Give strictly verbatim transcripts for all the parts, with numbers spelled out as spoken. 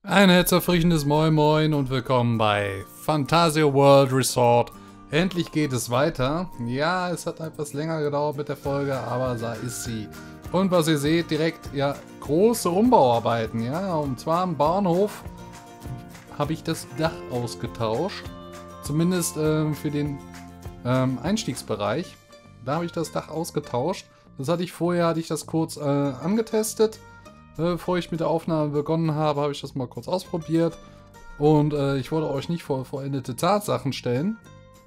Ein herzerfrischendes Moin Moin und willkommen bei Fantasio World Resort. Endlich geht es weiter. Ja, es hat etwas länger gedauert mit der Folge, aber da ist sie. Und was ihr seht, direkt, ja, große Umbauarbeiten, ja. Und zwar am Bahnhof habe ich das Dach ausgetauscht. Zumindest ähm, für den ähm, Einstiegsbereich. Da habe ich das Dach ausgetauscht. Das hatte ich vorher, hatte ich das kurz äh, angetestet. Bevor ich mit der Aufnahme begonnen habe, habe ich das mal kurz ausprobiert. Und äh, ich wollte euch nicht vor vollendete Tatsachen stellen.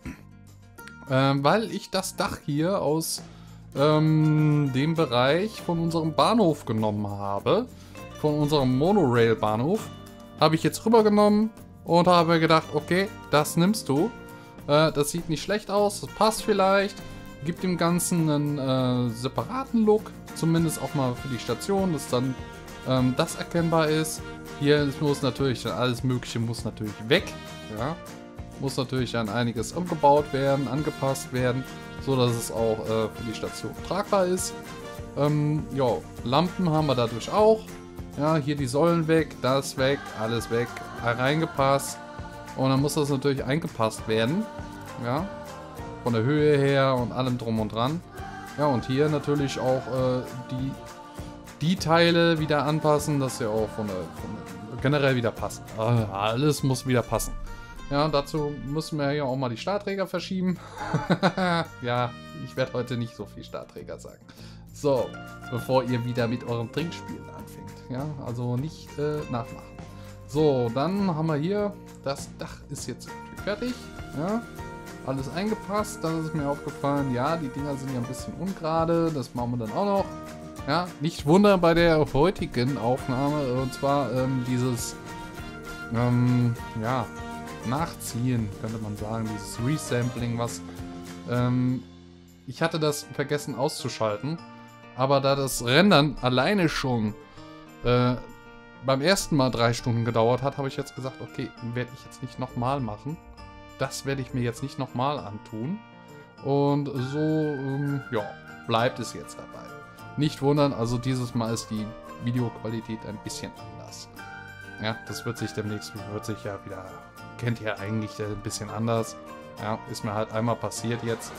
Ähm, weil ich das Dach hier aus ähm, dem Bereich von unserem Bahnhof genommen habe. Von unserem Monorail-Bahnhof. Habe ich jetzt rübergenommen und habe gedacht, okay, das nimmst du. Äh, das sieht nicht schlecht aus, das passt vielleicht. Gibt dem Ganzen einen äh, separaten Look. Zumindest auch mal für die Station, dass dann ähm, das erkennbar ist. Hier muss natürlich dann alles Mögliche muss natürlich weg. Ja. Muss natürlich dann einiges umgebaut werden, angepasst werden, so dass es auch äh, für die Station tragbar ist. Ähm, ja, Lampen haben wir dadurch auch. Ja, hier die Säulen weg, das weg, alles weg, reingepasst. Und dann muss das natürlich eingepasst werden. Ja, von der Höhe her und allem drum und dran. Ja, und hier natürlich auch äh, die, die Teile wieder anpassen, dass sie auch von der, von der generell wieder passen. Äh, alles muss wieder passen. Ja, dazu müssen wir hier auch mal die Stahlträger verschieben. Ja, ich werde heute nicht so viel Stahlträger sagen. So, bevor ihr wieder mit eurem Trinkspielen anfängt. Ja, also nicht äh, nachmachen. So, dann haben wir hier, das Dach ist jetzt fertig. Ja. Alles eingepasst, das ist mir aufgefallen. Ja, die Dinger sind ja ein bisschen ungerade, das machen wir dann auch noch. Ja, nicht wundern bei der heutigen Aufnahme, und zwar ähm, dieses, ähm, ja, Nachziehen, könnte man sagen, dieses Resampling, was, ähm, ich hatte das vergessen auszuschalten, aber da das Rendern alleine schon äh, beim ersten Mal drei Stunden gedauert hat, habe ich jetzt gesagt, okay, werde ich jetzt nicht nochmal machen. Das werde ich mir jetzt nicht nochmal antun. Und so, ähm, ja, bleibt es jetzt dabei. Nicht wundern, also dieses Mal ist die Videoqualität ein bisschen anders. Ja, das wird sich demnächst, wird sich ja wieder, kennt ihr eigentlich ein bisschen anders. Ja, ist mir halt einmal passiert jetzt.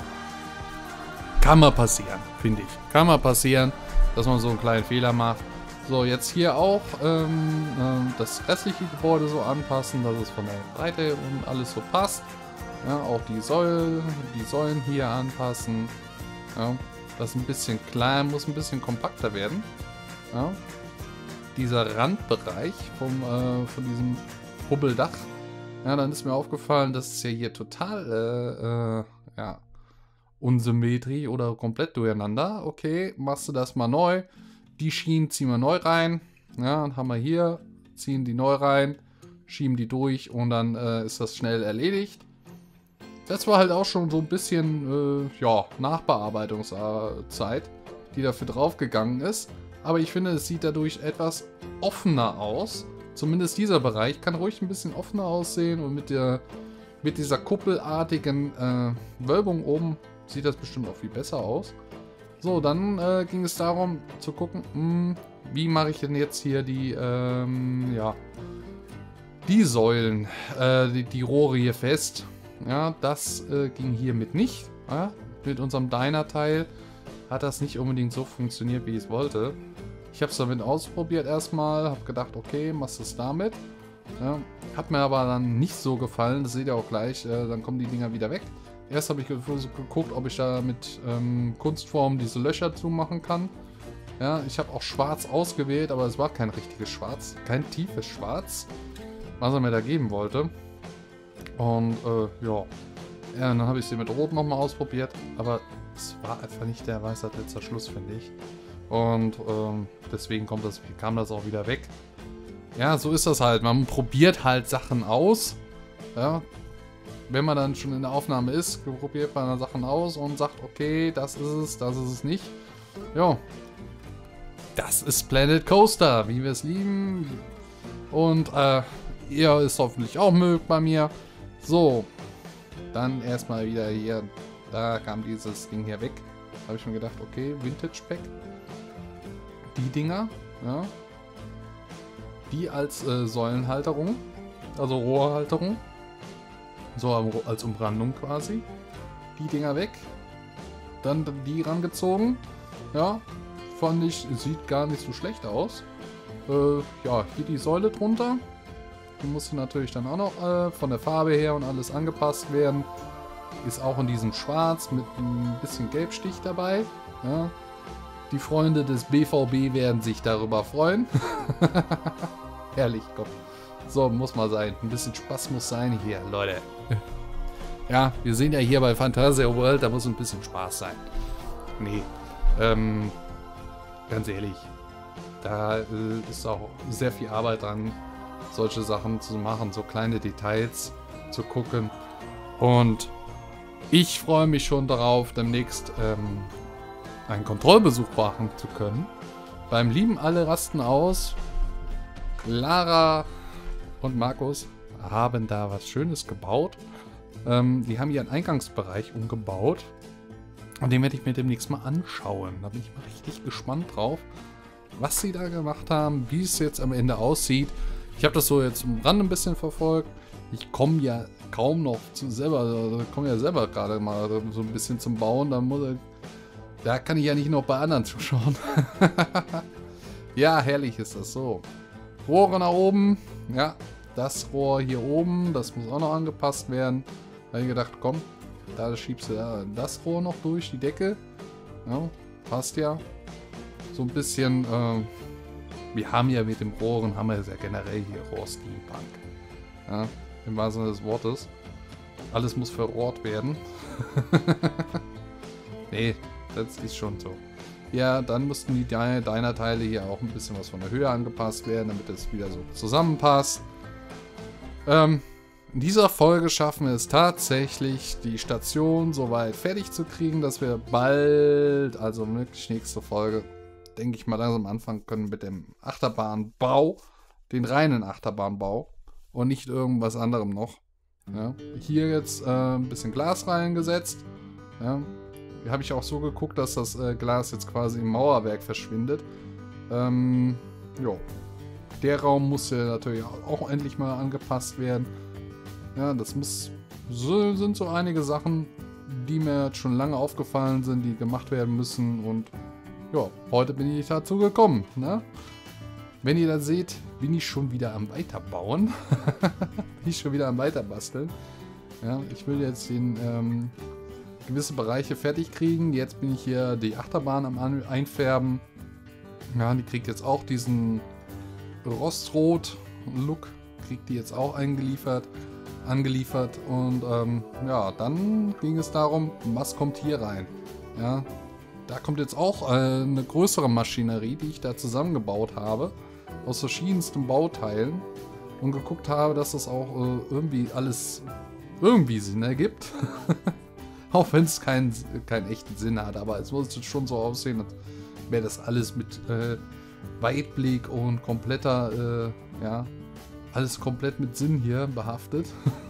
Kann mal passieren, finde ich. Kann mal passieren, dass man so einen kleinen Fehler macht. So, jetzt hier auch ähm, äh, das restliche Gebäude so anpassen, dass es von der Breite und alles so passt. Ja, auch die Säulen, die Säulen hier anpassen. Ja, das ist ein bisschen klein, muss ein bisschen kompakter werden. Ja, dieser Randbereich vom, äh, von diesem Hubbeldach. Ja, dann ist mir aufgefallen, dass es ja hier total äh, äh, ja, Unsymmetrie oder komplett durcheinander. Okay, machst du das mal neu. Die Schienen ziehen wir neu rein. Ja, dann haben wir hier, ziehen die neu rein, schieben die durch und dann äh, ist das schnell erledigt. Das war halt auch schon so ein bisschen, äh, ja, Nachbearbeitungszeit, die dafür draufgegangen ist. Aber ich finde, es sieht dadurch etwas offener aus. Zumindest dieser Bereich kann ruhig ein bisschen offener aussehen und mit der, mit dieser kuppelartigen äh, Wölbung oben sieht das bestimmt auch viel besser aus. So, dann äh, ging es darum zu gucken, mh, wie mache ich denn jetzt hier die, ähm, ja, die Säulen, äh, die, die Rohre hier fest. Ja, das äh, ging hiermit nicht. Ja? Mit unserem Dyna-Teil hat das nicht unbedingt so funktioniert, wie ich es wollte. Ich habe es damit ausprobiert erstmal, habe gedacht, okay, machst du es damit. Ja? Hat mir aber dann nicht so gefallen, das seht ihr auch gleich, äh, dann kommen die Dinger wieder weg. Erst habe ich geguckt, ob ich da mit ähm, Kunstform diese Löcher zumachen kann. Ja, ich habe auch schwarz ausgewählt, aber es war kein richtiges Schwarz. Kein tiefes Schwarz, was er mir da geben wollte. Und äh, ja. ja, dann habe ich sie mit Rot nochmal ausprobiert. Aber es war einfach nicht der Weisheit letzter Schluss, finde ich. Und ähm, deswegen kommt das, kam das auch wieder weg. Ja, so ist das halt. Man probiert halt Sachen aus. Ja. Wenn man dann schon in der Aufnahme ist, probiert man dann Sachen aus und sagt, okay, das ist es, das ist es nicht. Ja, das ist Planet Coaster, wie wir es lieben. Und äh, ihr es hoffentlich auch mögt bei mir. So, dann erstmal wieder hier, da kam dieses Ding hier weg. Da habe ich mir gedacht, okay, Vintage Pack. Die Dinger, ja. die als äh, Säulenhalterung, also Rohrhalterung, so als Umrandung quasi. Die Dinger weg, dann die rangezogen. Ja, fand ich, sieht gar nicht so schlecht aus. Äh, ja, hier die Säule drunter. Die musste natürlich dann auch noch äh, von der Farbe her und alles angepasst werden. Ist auch in diesem Schwarz mit ein bisschen Gelbstich dabei. Ja. Die Freunde des B V B werden sich darüber freuen. Herrlich, komm. So, muss mal sein. Ein bisschen Spaß muss sein hier, Leute. Ja, wir sind ja hier bei Fantasia World, da muss ein bisschen Spaß sein. Nee, ähm, ganz ehrlich, da äh, ist auch sehr viel Arbeit dran, solche Sachen zu machen, so kleine Details zu gucken. Und ich freue mich schon darauf, demnächst ähm, einen Kontrollbesuch machen zu können. Beim lieben Alle rasten aus. Lara und Markus haben da was Schönes gebaut. Ähm, die haben ihren Eingangsbereich umgebaut. Und den werde ich mir demnächst mal anschauen. Da bin ich mal richtig gespannt drauf, was sie da gemacht haben, wie es jetzt am Ende aussieht. Ich habe das so jetzt am Rand ein bisschen verfolgt. Ich komme ja kaum noch zu selber, komme ja selber gerade mal so ein bisschen zum Bauen. Da, muss, da kann ich ja nicht noch bei anderen zuschauen. Ja, herrlich ist das so. Rohre nach oben. Ja, das Rohr hier oben, das muss auch noch angepasst werden. Da habe ich gedacht, komm, da schiebst du das Rohr noch durch die Decke. Ja, passt ja. So ein bisschen, äh, wir haben ja mit den Rohren, haben wir ja generell hier Rohr-Steampunk. Ja, im wahrsten Sinne des Wortes. Alles muss verrohrt werden. Nee, das ist schon so. Ja, dann mussten die Dyna-Teile hier auch ein bisschen was von der Höhe angepasst werden, damit es wieder so zusammenpasst. Ähm, in dieser Folge schaffen wir es tatsächlich, die Station soweit fertig zu kriegen, dass wir bald, also wirklich nächste Folge, denke ich mal, langsam anfangen können mit dem Achterbahnbau, den reinen Achterbahnbau und nicht irgendwas anderem noch. Ja, hier jetzt äh, ein bisschen Glas reingesetzt. Ja, hier habe ich auch so geguckt, dass das äh, Glas jetzt quasi im Mauerwerk verschwindet. Ähm, jo. Der Raum muss ja natürlich auch endlich mal angepasst werden. Ja, das muss, so, sind so einige Sachen, die mir jetzt schon lange aufgefallen sind, die gemacht werden müssen. Und ja, heute bin ich dazu gekommen. Ne? Wenn ihr das seht, bin ich schon wieder am Weiterbauen. Bin ich schon wieder am Weiterbasteln. Ja, ich will jetzt den ähm, gewisse Bereiche fertig kriegen. Jetzt bin ich hier die Achterbahn am Einfärben. Ja, die kriegt jetzt auch diesen Rostrot-Look. Kriegt die jetzt auch eingeliefert, angeliefert. Und ähm, ja, dann ging es darum, was kommt hier rein. Ja, da kommt jetzt auch äh, eine größere Maschinerie, die ich da zusammengebaut habe. Aus verschiedensten Bauteilen. Und geguckt habe, dass das auch äh, irgendwie alles irgendwie Sinn ergibt. Auch wenn es keinen, keinen echten Sinn hat. Aber es muss jetzt schon so aussehen, als wäre das alles mit äh, Weitblick und kompletter, äh, ja, alles komplett mit Sinn hier behaftet.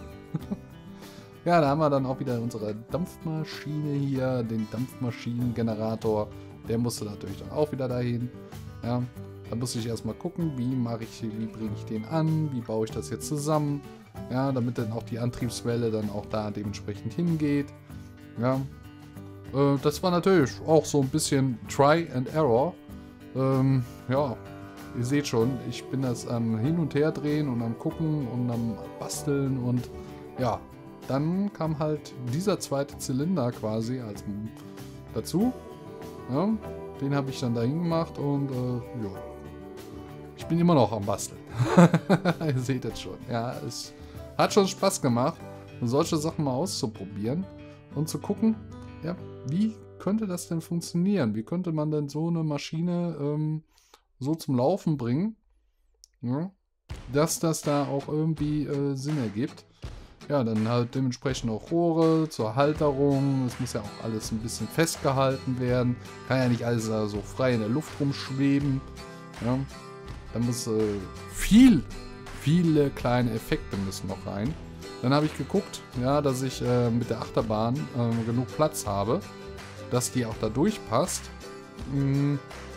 Ja, da haben wir dann auch wieder unsere Dampfmaschine hier, den Dampfmaschinengenerator. Der musste natürlich dann auch wieder dahin. Ja, da muss ich erstmal gucken, wie mache ich, wie bringe ich den an, wie baue ich das jetzt zusammen. Ja, damit dann auch die Antriebswelle dann auch da dementsprechend hingeht. Ja, äh, das war natürlich auch so ein bisschen Try and Error. Ähm, ja, ihr seht schon, ich bin das am Hin- und Her drehen und am Gucken und am Basteln und ja, dann kam halt dieser zweite Zylinder quasi als dazu. Ja, den habe ich dann dahin gemacht und äh, ja, ich bin immer noch am Basteln. Ihr seht es schon. Ja, es hat schon Spaß gemacht, solche Sachen mal auszuprobieren und zu gucken, ja, wie könnte das denn funktionieren? Wie könnte man denn so eine Maschine ähm, so zum Laufen bringen, ja, dass das da auch irgendwie äh, Sinn ergibt? Ja, dann halt dementsprechend auch Rohre zur Halterung. Es muss ja auch alles ein bisschen festgehalten werden. Kann ja nicht alles so frei in der Luft rumschweben. Ja, da muss äh, viel, viele kleine Effekte müssen noch rein. Dann habe ich geguckt, ja, dass ich äh, mit der Achterbahn äh, genug Platz habe, dass die auch da durchpasst. Hm,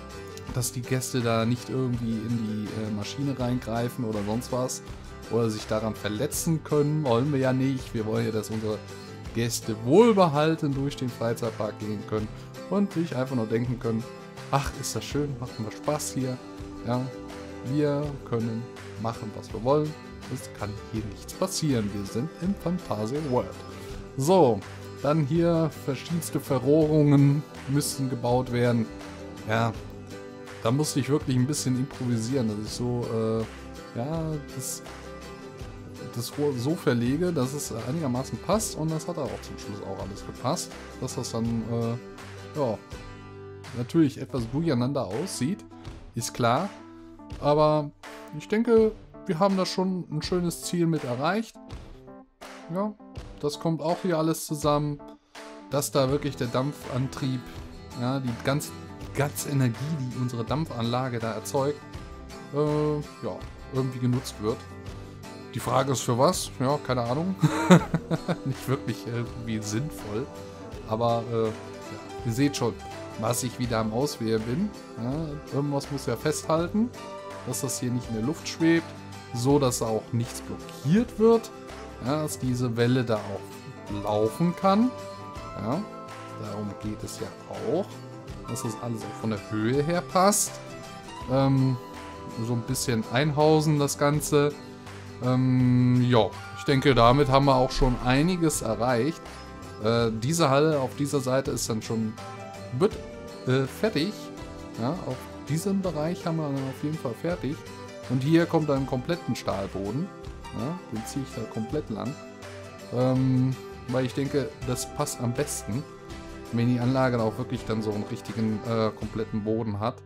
dass die Gäste da nicht irgendwie in die äh, Maschine reingreifen oder sonst was oder sich daran verletzen können, wollen wir ja nicht. Wir wollen ja, dass unsere Gäste wohlbehalten durch den Freizeitpark gehen können und sich einfach nur denken können, ach, ist das schön, macht mir Spaß hier. Ja, wir können machen, was wir wollen. Es kann hier nichts passieren. Wir sind im Fantasia World. So, dann hier verschiedenste Verrohrungen müssten gebaut werden. Ja, da musste ich wirklich ein bisschen improvisieren, dass ich so, äh, ja, das, das Rohr so verlege, dass es einigermaßen passt. Und das hat auch zum Schluss auch alles gepasst. Dass das dann, äh, ja, natürlich etwas durcheinander aussieht, ist klar. Aber ich denke, wir haben da schon ein schönes Ziel mit erreicht. Ja, das kommt auch hier alles zusammen. Dass da wirklich der Dampfantrieb, ja, die ganz, ganz Energie, die unsere Dampfanlage da erzeugt, äh, ja, irgendwie genutzt wird. Die Frage ist für was? Ja, keine Ahnung. Nicht wirklich irgendwie sinnvoll. Aber äh, ja, ihr seht schon, was ich wieder am Auswählen bin. Ja, irgendwas muss ja festhalten, dass das hier nicht in der Luft schwebt, so dass auch nichts blockiert wird, ja, dass diese Welle da auch laufen kann. Ja, darum geht es ja auch, dass das alles auch von der Höhe her passt. Ähm, so ein bisschen einhausen das Ganze. Ähm, ja, ich denke, damit haben wir auch schon einiges erreicht. Äh, diese Halle auf dieser Seite ist dann schon wird, äh, fertig. Ja, auf diesem Bereich haben wir dann auf jeden Fall fertig. Und hier kommt dann kompletten Stahlboden. Ja, den ziehe ich da komplett lang. Ähm, weil ich denke, das passt am besten, wenn die Anlage auch wirklich dann so einen richtigen, äh, kompletten Boden hat.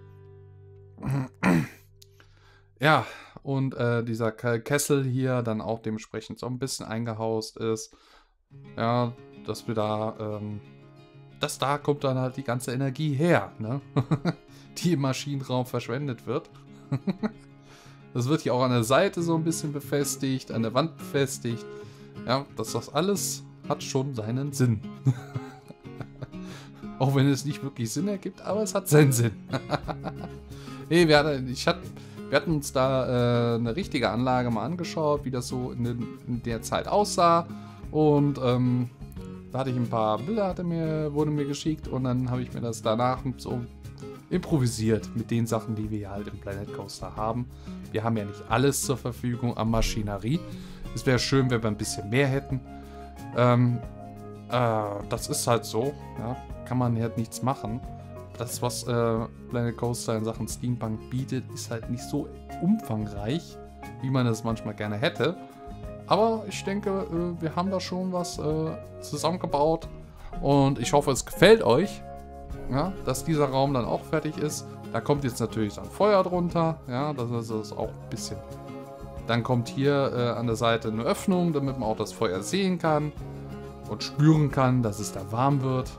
Ja, und äh, dieser Kessel hier dann auch dementsprechend so ein bisschen eingehaust ist. Ja, dass wir da, ähm, dass da kommt dann halt die ganze Energie her, ne? Die im Maschinenraum verschwendet wird. Das wird hier auch an der Seite so ein bisschen befestigt, an der Wand befestigt. Ja, dass das alles hat schon seinen Sinn. Auch wenn es nicht wirklich Sinn ergibt, aber es hat seinen Sinn. Nee, wir hatten, ich hatte, wir hatten uns da äh, eine richtige Anlage mal angeschaut, wie das so in, den, in der Zeit aussah. Und ähm, da hatte ich ein paar Bilder, hatte mir, wurde mir geschickt und dann habe ich mir das danach so improvisiert mit den Sachen, die wir halt im Planet Coaster haben. Wir haben ja nicht alles zur Verfügung an Maschinerie. Es wäre schön, wenn wir ein bisschen mehr hätten. Ähm, äh, das ist halt so, ja, kann man halt nichts machen. Das, was äh, Planet Coaster in Sachen Steampunk bietet, ist halt nicht so umfangreich, wie man es manchmal gerne hätte. Aber ich denke, äh, wir haben da schon was äh, zusammengebaut und ich hoffe, es gefällt euch, ja, dass dieser Raum dann auch fertig ist. Da kommt jetzt natürlich so ein Feuer drunter, ja, das ist es auch ein bisschen. Dann kommt hier äh, an der Seite eine Öffnung, damit man auch das Feuer sehen kann und spüren kann, dass es da warm wird.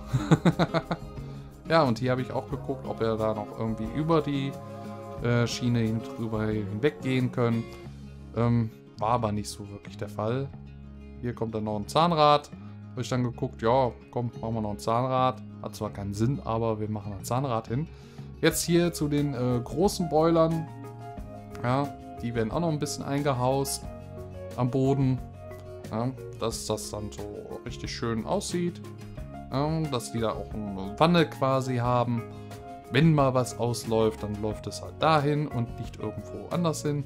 Ja, und hier habe ich auch geguckt, ob wir da noch irgendwie über die äh, Schiene hin, drüber hinweggehen können. Ähm, war aber nicht so wirklich der Fall. Hier kommt dann noch ein Zahnrad. Habe ich dann geguckt, ja, komm, machen wir noch ein Zahnrad. Hat zwar keinen Sinn, aber wir machen ein Zahnrad hin. Jetzt hier zu den äh, großen Boilern. Ja, die werden auch noch ein bisschen eingehaust am Boden. Ja, dass das dann so richtig schön aussieht. Ja, dass die da auch eine Wanne quasi haben. Wenn mal was ausläuft, dann läuft es halt dahin und nicht irgendwo anders hin.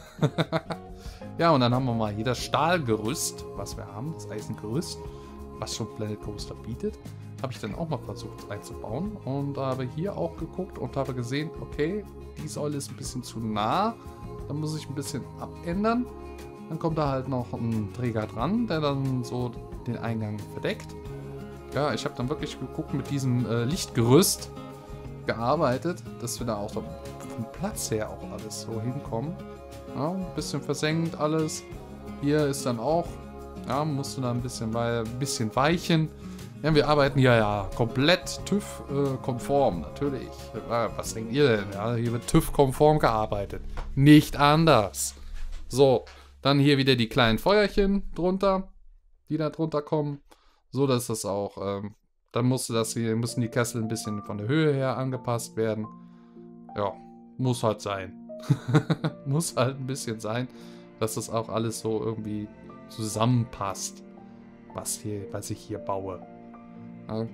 Ja, und dann haben wir mal hier das Stahlgerüst, was wir haben, das Eisengerüst, was schon Planet Coaster bietet. Habe ich dann auch mal versucht einzubauen und habe hier auch geguckt und habe gesehen, okay, die Säule ist ein bisschen zu nah. Dann muss ich ein bisschen abändern. Dann kommt da halt noch ein Träger dran, der dann so den Eingang verdeckt. Ja, ich habe dann wirklich geguckt, mit diesem äh, Lichtgerüst gearbeitet, dass wir da auch so vom Platz her auch alles so hinkommen. Ja, ein bisschen versenkt alles. Hier ist dann auch, ja, musste da ein bisschen, ein bisschen weichen. Ja, wir arbeiten hier ja komplett TÜV-konform, natürlich. Was denkt ihr denn? Ja, hier wird TÜV-konform gearbeitet. Nicht anders. So, dann hier wieder die kleinen Feuerchen drunter, die da drunter kommen. So, dass das auch, ähm, dann musste das hier, müssen die Kessel ein bisschen von der Höhe her angepasst werden. ja, muss halt sein. Muss halt ein bisschen sein, dass das auch alles so irgendwie zusammenpasst, was, hier, was ich hier baue. Ja.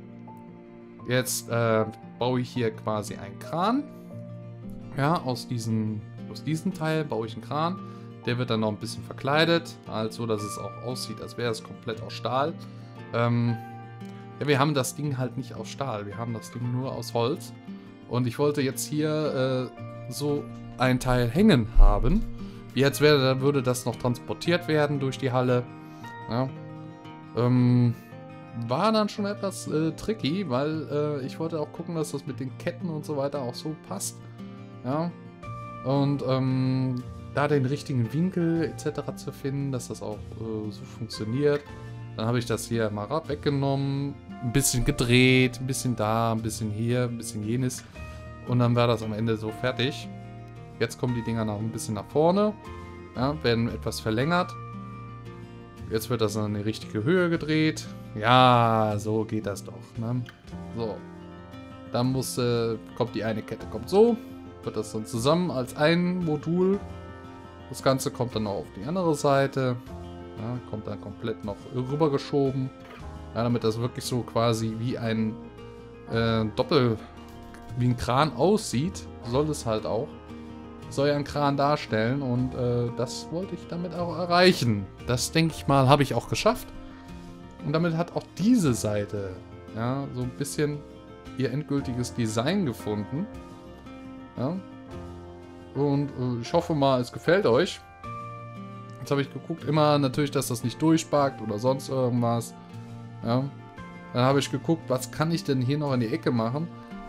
Jetzt äh, baue ich hier quasi einen Kran. Ja, aus diesem, aus diesem Teil baue ich einen Kran. Der wird dann noch ein bisschen verkleidet, also dass es auch aussieht, als wäre es komplett aus Stahl. Ähm, ja, wir haben das Ding halt nicht aus Stahl, wir haben das Ding nur aus Holz. Und ich wollte jetzt hier äh, so ein Teil hängen haben. Jetzt wäre, dann würde das noch transportiert werden durch die Halle. Ja. Ähm, war dann schon etwas äh, tricky, weil äh, ich wollte auch gucken, dass das mit den Ketten und so weiter auch so passt. Ja. Und ähm, da den richtigen Winkel et cetera zu finden, dass das auch äh, so funktioniert. Dann habe ich das hier mal weggenommen, ein bisschen gedreht, ein bisschen da, ein bisschen hier, ein bisschen jenes. Und dann war das am Ende so fertig. Jetzt kommen die Dinger noch ein bisschen nach vorne, ja, werden etwas verlängert. Jetzt wird das in die richtige Höhe gedreht. Ja, so geht das doch. Ne? So, dann muss, äh, kommt die eine Kette, kommt so, wird das dann zusammen als ein Modul. Das Ganze kommt dann auch auf die andere Seite, ja, kommt dann komplett noch rübergeschoben, ja, damit das wirklich so quasi wie ein äh, Doppel, wie ein Kran aussieht, soll es halt auch. Soll ja einen Kran darstellen und äh, das wollte ich damit auch erreichen. Das, denke ich mal, habe ich auch geschafft. Und damit hat auch diese Seite, ja, so ein bisschen ihr endgültiges Design gefunden. Ja. Und äh, ich hoffe mal, es gefällt euch. Jetzt habe ich geguckt, immer natürlich, dass das nicht durchsparkt oder sonst irgendwas. Ja. Dann habe ich geguckt, was kann ich denn hier noch in die Ecke machen.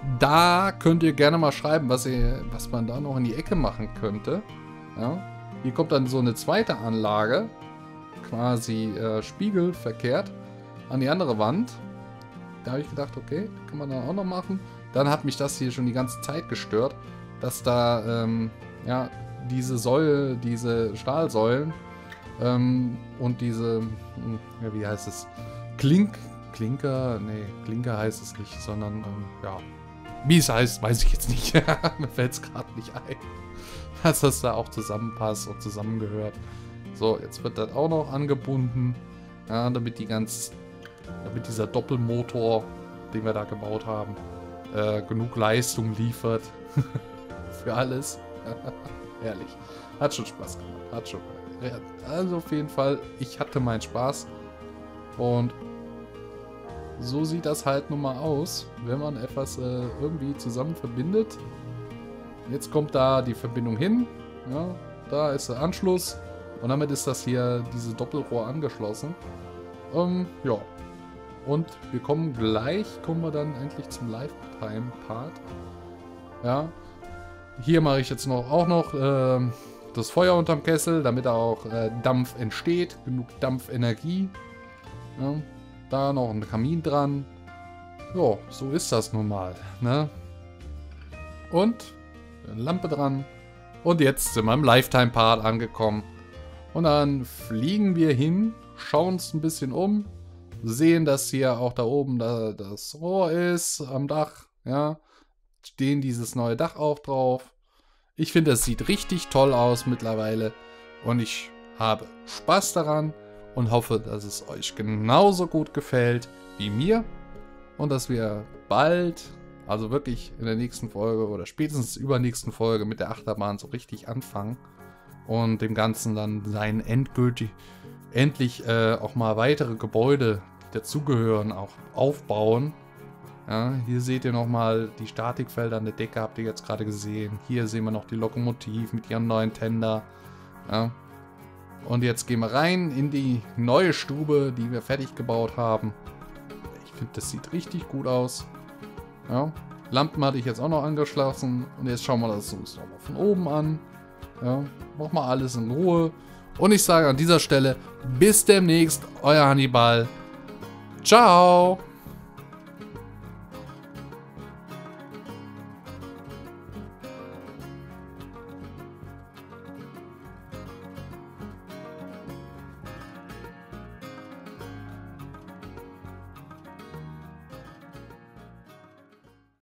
Da könnt ihr gerne mal schreiben, was, ihr, was man da noch in die Ecke machen könnte. Ja. Hier kommt dann so eine zweite Anlage, quasi äh, spiegelverkehrt, an die andere Wand. Da habe ich gedacht, okay, kann man dann auch noch machen. Dann hat mich das hier schon die ganze Zeit gestört, dass da ähm, ja, diese Säule, diese Stahlsäulen ähm, und diese, ja, wie heißt es, Klink, Klinker, nee, Klinker heißt es nicht, sondern ähm, ja, wie es heißt, weiß ich jetzt nicht. Mir fällt es gerade nicht ein. Dass das da auch zusammenpasst und zusammengehört. So, jetzt wird das auch noch angebunden. Ja, damit die ganz, damit dieser Doppelmotor, den wir da gebaut haben, äh, genug Leistung liefert. Für alles. Ehrlich. Hat schon Spaß gemacht. Hat schon. Also auf jeden Fall, ich hatte meinen Spaß. Und so sieht das halt nun mal aus, wenn man etwas äh, irgendwie zusammen verbindet. Jetzt kommt da die Verbindung hin. Ja, da ist der Anschluss. Und damit ist das hier, diese Doppelrohr angeschlossen. Ähm, ja. Und wir kommen gleich, kommen wir dann endlich zum Lifetime-Part. Ja. Hier mache ich jetzt noch auch noch äh, das Feuer unterm Kessel, damit auch äh, Dampf entsteht. Genug Dampfenergie. Ja. Da noch ein Kamin dran. Ja, so ist das nun mal. Ne? Und eine Lampe dran. Und jetzt sind wir im Lifetime-Part angekommen. Und dann fliegen wir hin, schauen uns ein bisschen um, sehen, dass hier auch da oben da, das Rohr ist am Dach. Ja, stehen dieses neue Dach auch drauf. Ich finde, es sieht richtig toll aus mittlerweile. Und ich habe Spaß daran. Und hoffe, dass es euch genauso gut gefällt wie mir. Und dass wir bald, also wirklich in der nächsten Folge oder spätestens übernächsten Folge mit der Achterbahn so richtig anfangen. Und dem Ganzen dann sein endgültig, endlich äh, auch mal weitere Gebäude, die dazugehören, auch aufbauen. Ja, hier seht ihr nochmal die Statikfelder an der Decke, habt ihr jetzt gerade gesehen. Hier sehen wir noch die Lokomotiv mit ihrem neuen Tender. Ja. Und jetzt gehen wir rein in die neue Stube, die wir fertig gebaut haben. Ich finde, das sieht richtig gut aus. Ja. Lampen hatte ich jetzt auch noch angeschlossen. Und jetzt schauen wir das uns nochmal von oben an. Ja. Machen wir alles in Ruhe. Und ich sage an dieser Stelle, bis demnächst, euer Hannibal. Ciao!